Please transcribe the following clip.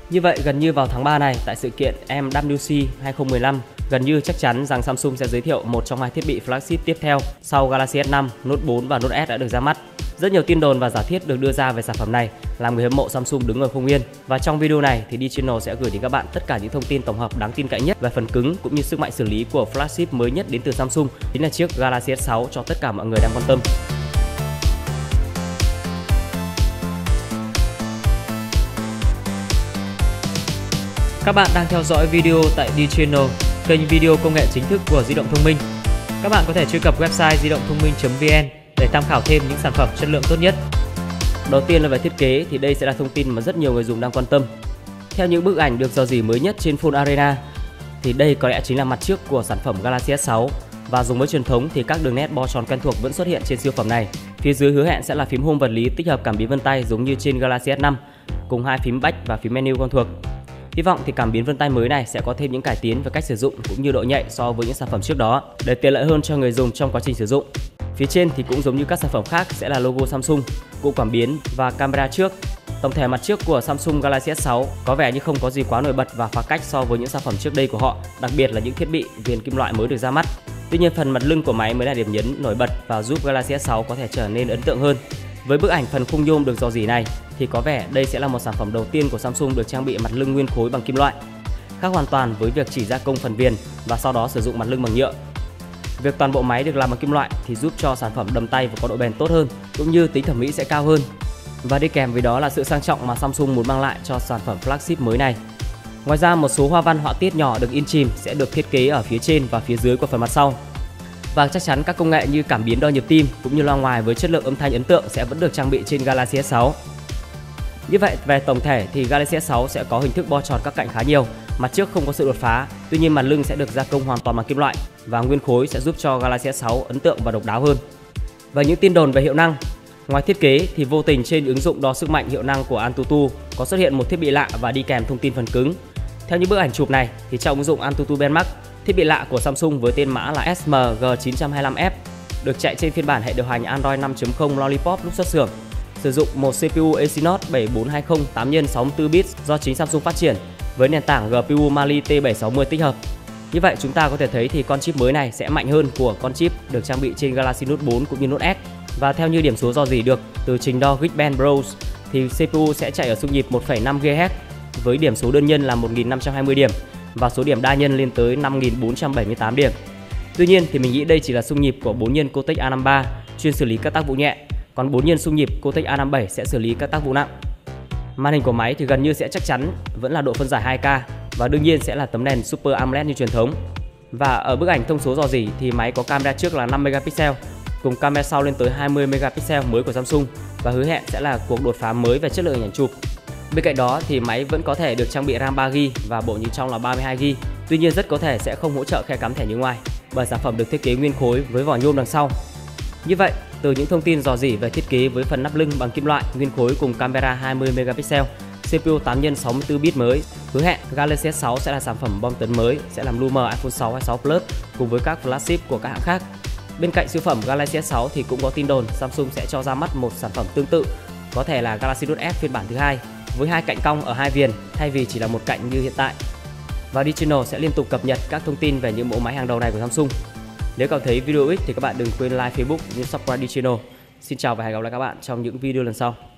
Như vậy gần như vào tháng 3 này tại sự kiện MWC 2015, gần như chắc chắn rằng Samsung sẽ giới thiệu một trong hai thiết bị flagship tiếp theo sau Galaxy S5, Note 4 và Note S đã được ra mắt. Rất nhiều tin đồn và giả thiết được đưa ra về sản phẩm này làm người hâm mộ Samsung đứng ngồi không yên. Và trong video này thì D-Channel sẽ gửi đến các bạn tất cả những thông tin tổng hợp đáng tin cậy nhất về phần cứng cũng như sức mạnh xử lý của flagship mới nhất đến từ Samsung, chính là chiếc Galaxy S6 cho tất cả mọi người đang quan tâm. Các bạn đang theo dõi video tại D-Channel, kênh video công nghệ chính thức của di động thông minh. Các bạn có thể truy cập website di động thông minh.vn để tham khảo thêm những sản phẩm chất lượng tốt nhất. Đầu tiên là về thiết kế thì đây sẽ là thông tin mà rất nhiều người dùng đang quan tâm. Theo những bức ảnh được rò rỉ mới nhất trên Phone Arena thì đây có lẽ chính là mặt trước của sản phẩm Galaxy S6, và dùng với truyền thống thì các đường nét bo tròn quen thuộc vẫn xuất hiện trên siêu phẩm này. Phía dưới hứa hẹn sẽ là phím home vật lý tích hợp cảm biến vân tay giống như trên Galaxy S5 cùng hai phím back và phím menu quen thuộc. Hy vọng thì cảm biến vân tay mới này sẽ có thêm những cải tiến về cách sử dụng cũng như độ nhạy so với những sản phẩm trước đó để tiện lợi hơn cho người dùng trong quá trình sử dụng. Phía trên thì cũng giống như các sản phẩm khác sẽ là logo Samsung, cụm cảm biến và camera trước. Tổng thể mặt trước của Samsung Galaxy S6 có vẻ như không có gì quá nổi bật và phá cách so với những sản phẩm trước đây của họ, đặc biệt là những thiết bị viền kim loại mới được ra mắt. Tuy nhiên phần mặt lưng của máy mới là điểm nhấn nổi bật và giúp Galaxy S6 có thể trở nên ấn tượng hơn. Với bức ảnh phần khung nhôm được rò rỉ này thì có vẻ đây sẽ là một sản phẩm đầu tiên của Samsung được trang bị mặt lưng nguyên khối bằng kim loại, khác hoàn toàn với việc chỉ gia công phần viền và sau đó sử dụng mặt lưng bằng nhựa. Việc toàn bộ máy được làm bằng kim loại thì giúp cho sản phẩm đầm tay và có độ bền tốt hơn, cũng như tính thẩm mỹ sẽ cao hơn. Và đi kèm với đó là sự sang trọng mà Samsung muốn mang lại cho sản phẩm flagship mới này. Ngoài ra một số hoa văn họa tiết nhỏ được in chìm sẽ được thiết kế ở phía trên và phía dưới của phần mặt sau. Và chắc chắn các công nghệ như cảm biến đo nhịp tim cũng như loa ngoài với chất lượng âm thanh ấn tượng sẽ vẫn được trang bị trên Galaxy S6. Như vậy về tổng thể thì Galaxy S6 sẽ có hình thức bo tròn các cạnh khá nhiều, mặt trước không có sự đột phá, tuy nhiên mặt lưng sẽ được gia công hoàn toàn bằng kim loại và nguyên khối sẽ giúp cho Galaxy S6 ấn tượng và độc đáo hơn. Và những tin đồn về hiệu năng, ngoài thiết kế thì vô tình trên ứng dụng đo sức mạnh hiệu năng của Antutu có xuất hiện một thiết bị lạ và đi kèm thông tin phần cứng. Theo những bức ảnh chụp này thì trong ứng dụng Antutu Benchmark, thiết bị lạ của Samsung với tên mã là SMG925F được chạy trên phiên bản hệ điều hành Android 5.0 Lollipop lúc xuất xưởng, sử dụng một CPU Exynos 7420 8x64 bits do chính Samsung phát triển với nền tảng GPU Mali T760 tích hợp. Như vậy chúng ta có thể thấy thì con chip mới này sẽ mạnh hơn của con chip được trang bị trên Galaxy Note 4 cũng như Note S. Và theo như điểm số rò rỉ được từ trình đo Geekbench Bros thì CPU sẽ chạy ở xung nhịp 1,5 GHz với điểm số đơn nhân là 1520 điểm và số điểm đa nhân lên tới 5478 điểm. Tuy nhiên thì mình nghĩ đây chỉ là xung nhịp của 4x Cortex A53 chuyên xử lý các tác vụ nhẹ, còn 4x xung nhịp Cortex A57 sẽ xử lý các tác vụ nặng. Màn hình của máy thì gần như sẽ chắc chắn vẫn là độ phân giải 2K và đương nhiên sẽ là tấm nền Super AMOLED như truyền thống. Và ở bức ảnh thông số rò rỉ thì máy có camera trước là 5 megapixel cùng camera sau lên tới 20 megapixel mới của Samsung và hứa hẹn sẽ là cuộc đột phá mới về chất lượng hình ảnh chụp. Bên cạnh đó thì máy vẫn có thể được trang bị RAM 3GB và bộ nhớ trong là 32GB. Tuy nhiên rất có thể sẽ không hỗ trợ khe cắm thẻ nhớ ngoài bởi sản phẩm được thiết kế nguyên khối với vỏ nhôm đằng sau. Như vậy, từ những thông tin rò rỉ về thiết kế với phần nắp lưng bằng kim loại nguyên khối cùng camera 20 megapixel, CPU 8x64 bit mới, hứa hẹn Galaxy S6 sẽ là sản phẩm bom tấn mới, sẽ làm lu mờ iPhone 6 hay 6 Plus cùng với các flagship của các hãng khác. Bên cạnh siêu phẩm Galaxy S6 thì cũng có tin đồn Samsung sẽ cho ra mắt một sản phẩm tương tự, có thể là Galaxy Note S phiên bản thứ hai với hai cạnh cong ở hai viền thay vì chỉ là một cạnh như hiện tại. Và D-Channel sẽ liên tục cập nhật các thông tin về những mẫu máy hàng đầu này của Samsung. Nếu cảm thấy video ích thì các bạn đừng quên like Facebook cũng như subscribe D-Channel. Xin chào và hẹn gặp lại các bạn trong những video lần sau.